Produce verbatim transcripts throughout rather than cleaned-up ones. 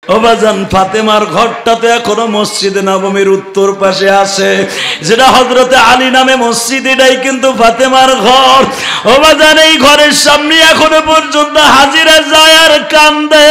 ও বাজান ফাতেমার ঘরটা তো এখনো মসজিদে নববীর উত্তর পাশে আছে, যেটা হযরতে আলী নামে মসজিদ, এটাই কিন্তু ফাতেমার ঘর। ও বাজান এই ঘরের সামনে এখনো পর্যন্ত হাজিরা যায় আর কান্দে।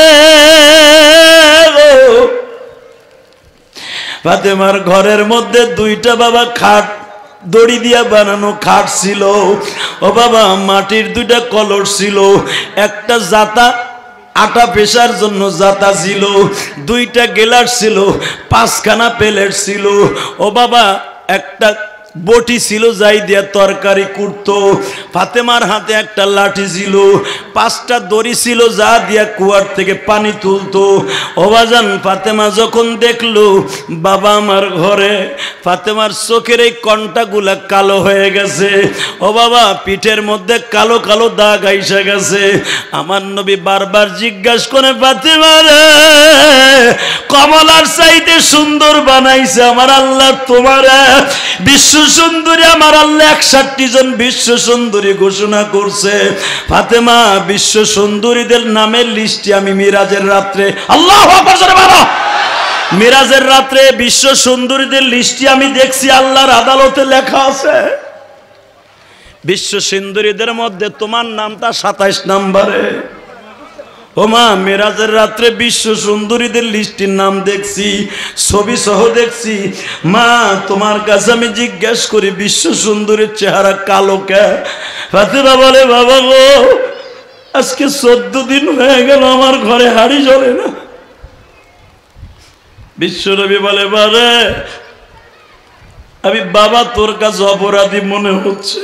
ফাতেমার ঘরের মধ্যে দুইটা বাবা খাট, দড়ি দিয়া বানানো খাট ছিল। ও বাবা মাটির দুইটা কলস ছিল, একটা জাতা আটা পেশার জন্য জাতা ছিল, দুইটা গেলাস ছিল, পাঁচখানা প্লেট ছিল। ও বাবা একটা বটি ছিল যাই দিয়া তরকারি কুটতো। ফাতেমার হাতে একটা লাঠি ছিল, পাঁচটা দড়ি ছিল যা দিয়া কুয়ার থেকে পানি তুলতো। ও বাজান ফাতেমা যখন দেখলো বাবা আমার ঘরে, ফাতেমার চোখের এই কণ্টাগুলা কালো হয়ে গেছে। ও বাবা পিঠের মধ্যে কালো কালো দাগ আইসা গেছে। আমার নবী বারবার জিজ্ঞাসা করে, ফাতেমা রে, কমলার চাইতে সুন্দর বানাইছে আমার আল্লাহ তোমারে। বিশ্ব সুন্দরী আমার আল্লাহ একষট্টি জন বিশ্ব সুন্দরী ঘোষণা করছে। ফাতেমা বিশ্ব সুন্দরীদের নামের লিস্টে আমি মিরাজের রাত্রে, আল্লাহু আকবার জোরে বলো, মিরাজের রাত্রে বিশ্ব সুন্দরীদের লিস্টে আমি দেখছি আল্লাহর আদালতে লেখা আছে। বিশ্ব সুন্দরীদের মধ্যে তোমার নামটা সাতাইশ নম্বরে। ও মা মেরাজের রাত্রে বিশ্ব সুন্দরীদের লিস্টের নাম দেখছি, ছবি সহ দেখছি। মা তোমার কাছে আমি জিজ্ঞেস করি বিশ্ব সুন্দরীর চেহারা কালো কে? ফাতেমা বলে, বাবা গো আজকে চোদ্দ দিন হয়ে গেল আমার ঘরে হাড়ি জ্বলে না। বিশ্বনবী বলে, বারে আমি বাবা তোর কাছে অপরাধী মনে হচ্ছে।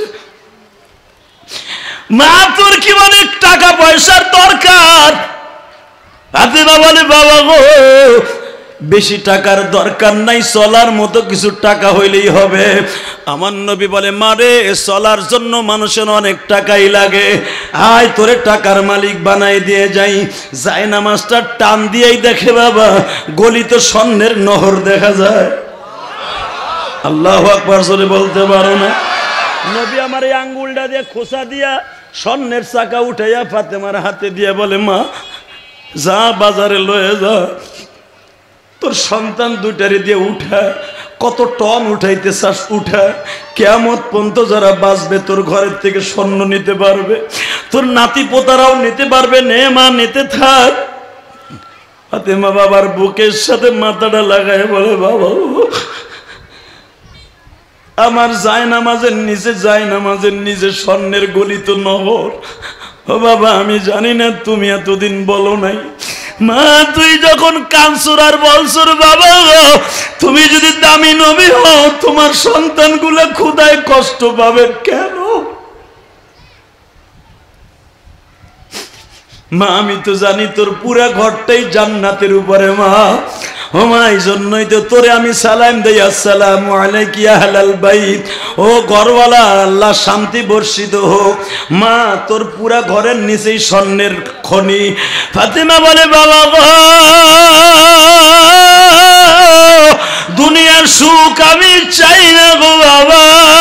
মা তোর কি অনেক টাকা পয়সার দরকার? ফাতেমা বলে, বাবা গো বেশি টাকার দরকার নাই, চলার মতো কিছু টাকা হইলেই হবে। আমার নবী বলে, মারে চলার জন্য মানুষের অনেক টাকাই লাগে, আয় তোরে টাকার মালিক বানাই দিয়ে যাই। যাই নামাজটা টান দিয়েই দেখে বাবা গলিত স্বর্ণের নহর দেখা যায়। আল্লাহু আকবার জোরে বলতে পারো না? নবী আমার এই আঙ্গুলটা দিয়ে খোসা দিয়া স্বর্ণের চাকা উঠাইয়া ফাতেমার হাতে দিয়ে বলে, মা যা বাজারে লয়ে যা, তোর সন্তান দুইটারে দিয়ে উঠা, কত টন উঠাইতে চাস উঠা, কিয়ামত পর্যন্ত যারা বাঁচবে তোর ঘরের থেকে স্বর্ণ নিতে পারবে, তোর নাতি পোতারাও নিতে পারবে, নে মা নিতে থাক। ফাতেমা বাবার বুকের সাথে মাথাটা লাগায় বলে, বাবা আমার যায় নামাজের নিচে যায় নামাজের নিচে স্বর্ণের গলিত নহর। ও বাবা আমি জানি না তুমি এতদিন বলো নাই। মা তুই যখন কানসুর আর বলসুর বাবা তুমি যদি দামি নবী হও তোমার সন্তানগুলো ক্ষুধায় কষ্ট পাবে কেন? মা আমি তো জানি তোর পুরা ঘরটাই জান্নাতের উপরে মা। ও মা এই জন্যই তো তোরে আমি সালাম দেই, আসসালামু আলাইকা ইয়া আহলাল বাইত। ও ঘরওয়ালা আল্লাহ শান্তি বর্ষিত হোক। মা তোর পুরা ঘরের নিচেই স্বর্ণের খনি। ফাতেমা বলে, বাবা গো দুনিয়ার সুখ আমি চাই না গো বাবা,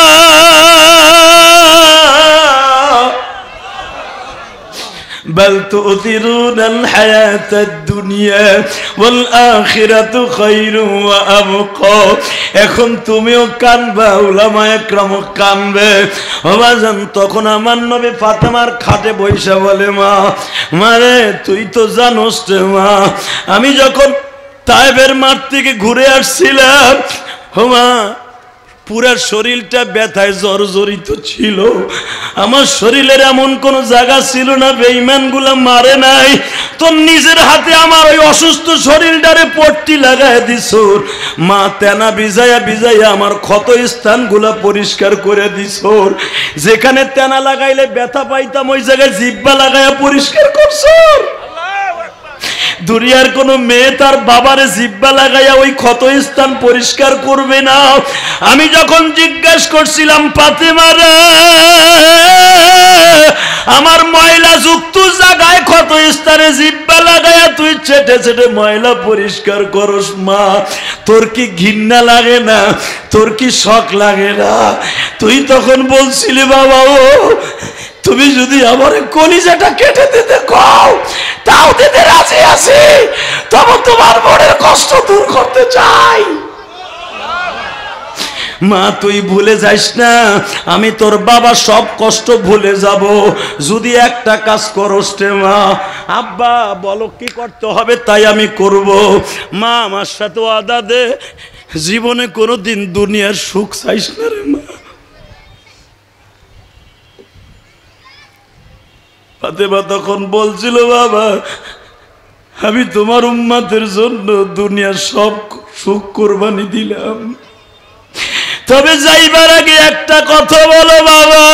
بل تؤثرون الحياة الدنيا والآخرة خير وأبقى। এখন তুমিও কানবা, উলামা একরামও কানবে। বাবাজান তখন আমার নবী ফাতেমার খাটে বইসা বলে, মা মারে তুই তো জানোস রে মা, আমি যখন তায়েবের মাঠ থেকে ঘুরে আসছিলাম, ও মা পুরা শরীরটা ব্যথায় জর্জরিত ছিল। আমার শরীরের এমন কোন জায়গা ছিল না বেঈমান গুলা মারে নাই। তোর নিজের হাতে আমার ওই অসুস্থ শরীরটারে পট্টি লাগায় দিছ মা, তেনা ভিজাইয়া ভিজাইয়া আমার ক্ষত স্থান গুলা পরিষ্কার করে দিছ। যেখানে তেনা লাগাইলে ব্যথা পাইতাম ওই জায়গায় জিব্বা লাগাইয়া পরিষ্কার করছ। দুনিয়ার কোন মেয়ে তার বাবারে জিব্বা লাগাইয়া ওই ক্ষত স্থান পরিষ্কার করবে না। আমি যখন জিজ্ঞাসা করছিলাম ফাতেমা রে আমার ময়লা যুক্ত জায়গায় ক্ষত স্থানে জিব্বা লাগাইয়া তুই চেটে চেটে ময়লা পরিষ্কার করস মা, তোর কি ঘৃণা লাগে না? তোর কি শখ লাগে না? তুই তখন বলছিলি বাবা ও তুমি যদি আমার কলিজাটা কেটে দিতে কও তাও দিতে রাজি আছি, তবে তোমার মনের কষ্ট দূর করতে চাই। মা তুই ভুলে যাইস না, আমি তোর বাবা সব কষ্ট ভুলে যাব যদি একটা কাজ করস রে মা। আব্বা বলো কি করতে হবে তাই আমি করব। মা আমার সাথে ওয়াদা দে, জীবনে কোনোদিন দুনিয়ার সুখ চাইস না রে মা। ফাতেমা তখন বলছিল, বাবা আমি তোমার উম্মতের জন্য দুনিয়ার সব সুখ কোরবানি দিলাম, তবে যাইবার আগে একটা কথা বলো বাবা,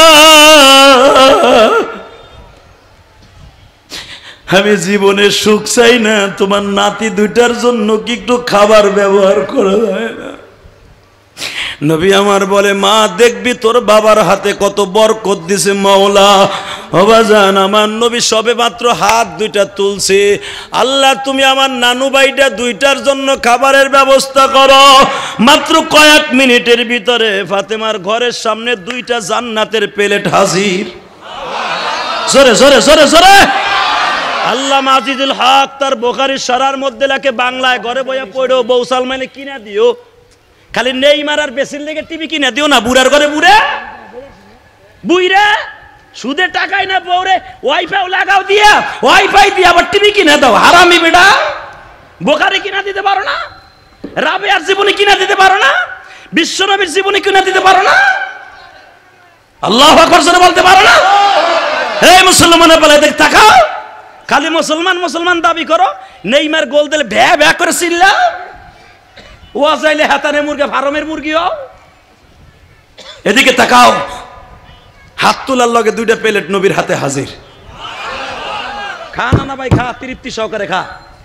আমি জীবনে সুখ চাই না, তোমার নাতি দুইটার জন্য কি একটু খাবার ব্যবহার করা যায় না? নবী আমার বলে, মা দেখবি তোর বাবার হাতে কত বরকত দিছে মাওলা। বাবাজান আমার নবী সবে মাত্র হাত দুইটা তুলছে, আল্লাহ তুমি আমার নানু ভাইটা দুইটার জন্য খাবারের ব্যবস্থা করো। মাত্র কয়েক মিনিটের ভিতরে ফাতেমার ঘরের সামনে দুইটা জান্নাতের প্লেট হাজির। জোরে জোরে জোরে জোরে আল্লাহ আজিজুল হক তার বুখারী শরার মধ্যে লাগে বাংলায় ঘরে বইয়া পড়ো, বউ সালমানে কিনা দিও, খালি নেইমার আর বেসির লেগে টিভি কিনা দিও না, বুড়ার ঘরে বুড়ে বুইরা সুদে টাকাই না বউরে ওয়াইফাই লাগাও দিয়া, ওয়াইফাই দিয়া আবার টিভি কিনা দাও। হারামি বেটা, বুখারী কিনা দিতে পারো না, রাবেয়ার জীবনী কিনা দিতে পারো না, বিশ্বনবীর জীবনী কিনা দিতে পারো না, আল্লাহু আকবার জোরে বলতে পারো না? এই মুসলমানের বলে দেখ তাকাও, খালি মুসলমান মুসলমান দাবি করো, নেইমার গোল দিলে ভ্যা ভ্যা করে চিল্লা, ও চাইলে হাতানে মুরগি ফার্মের মুরগি হও। এদিকে তাকাও, হাত তোলার লগে দুইটা প্লেট নবীর হাতে হাজির। খা না না ভাই খা, তৃপ্তি সহকারে খা।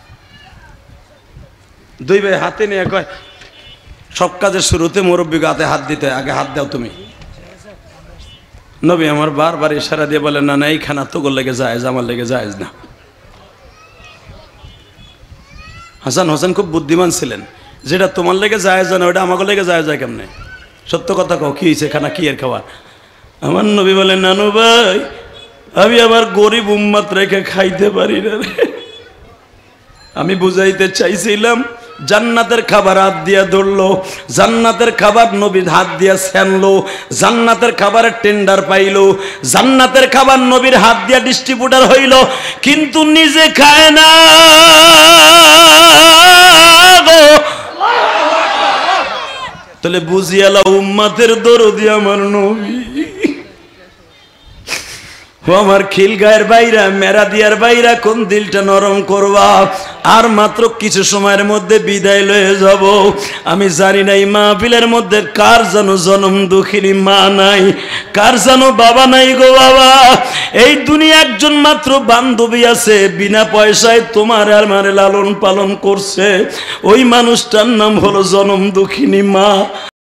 দুই ভাই হাতে নিয়ে কয়, সব কাজের শুরুতে মুরব্বী হাতে হাত দিতে, আগে হাত দাও তুমি। নবী আমার বারবার ইশারা দিয়ে বলেন, না না এই খানা তোর লেগে যায়, আমার লেগে যায় না। হাসান হোসেন খুব বুদ্ধিমান ছিলেন, যেটা তোমার লেগে যায় না ওটা আমাকে লেগে যায় যায় কেমনে? সত্য কথা কও, কি হয়েছে খানা, কি এর খাবার? আমার নবী বলেন, নানু ভাই আমি আমার গরিব উম্মত রেখে খাইতে পারি না রে। আমি বুঝাইতে চাইছিলাম জান্নাতের খাবার হাত দিয়া ধরলো, জান্নাতের খাবার নবীর হাত দিয়া ছেনলো, জান্নাতের খাবারের টেন্ডার পাইলো, জান্নাতের খাবার নবীর হাত দিয়া ডিস্ট্রিবিউটার হইল, কিন্তু নিজে খায় না গো। তাহলে বুঝিয়ালা উম্মতের দরদি আমার নবী। ও আমার খিল গায়ের বাইরা, মেরা দিয়ার বাইরা, কোন দিলটা নরম করবা। আর মাত্র কিছু সময়ের মধ্যে বিদায় লয়ে যাব। আমি জানি না এই মাহফিলের মধ্যে কার যেন জনম দুঃখিনী মা নাই, কার যেন বাবা নাই গো বাবা। এই দুনিয়া একজন মাত্র বান্ধবী আছে, বিনা পয়সায় তোমার আর মারে লালন পালন করছে, ওই মানুষটার নাম হলো জনম দুঃখিনী মা।